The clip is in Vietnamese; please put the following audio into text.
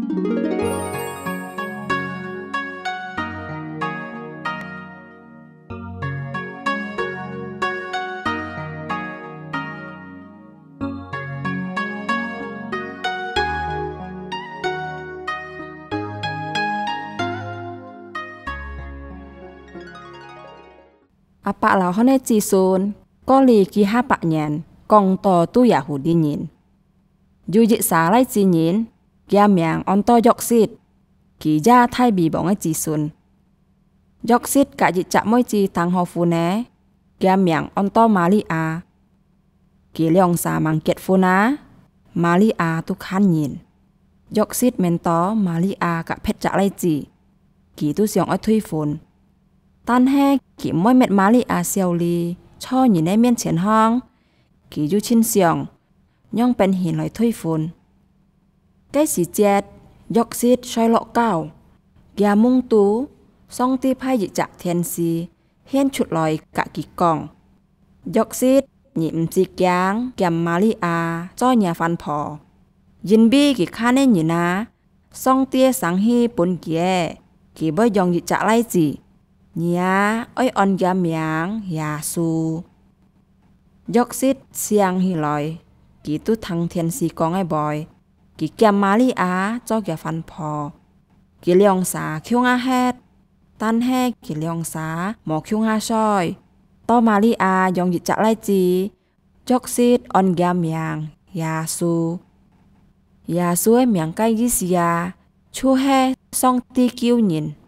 Apa là họ nên chỉ xuân có lì kỳ ha bạc nhàn còn to tu giả hủ đi nhìn dù dị xá lại chỉ nhìn kia miệng on to dọc xịt kỳ gia thay bị bóng ấy chỉ xuân dọc xịt cả dị chạm môi chỉ thằng họ phù né kia miệng on to Maria kỳ liong xá mang kiệt phù ná Maria tu khăn nhìn dọc xịt men to Maria cả phết chạ lại chỉ kỳ tu xiong ở thuy phun tan he kỳ môi mệt Maria xiao li cho nhìnใน miên triển hong kỳ du chin xiong nhongเป็นหินลอยถ้วยฝนใกล้สีเจ็ดยกซิดชอยเลาะเก้ายามุ่งตูซ่องตีไพ่หยิจักเทียนซีเฮียนฉุดลอยกะกี่กล่องยกซิดหยิมจีกยางแกมมาริอาจ้อยาฟันพอยินบี้กี่ข้าเน่นอยู่นะซ่องเตี้ยสังฮีปนเกียกี่บ่ยองหยิจักไล่จีเนียอ้อยอ่อนยามยางยาซูยกซิดเสียงฮีลอยkỳ tu thằng thiên sĩ con ai bòi kỳ kiam Maria cho kẻ phân phò kỳ liong xá khiêu nga hết tan he kỳ liong xá mò khiêu nga soi to Maria dòng dịch chạ lai chi chok xít on gam yang ya su em miang cay ghi xìa chu he song ti kiêu nhìn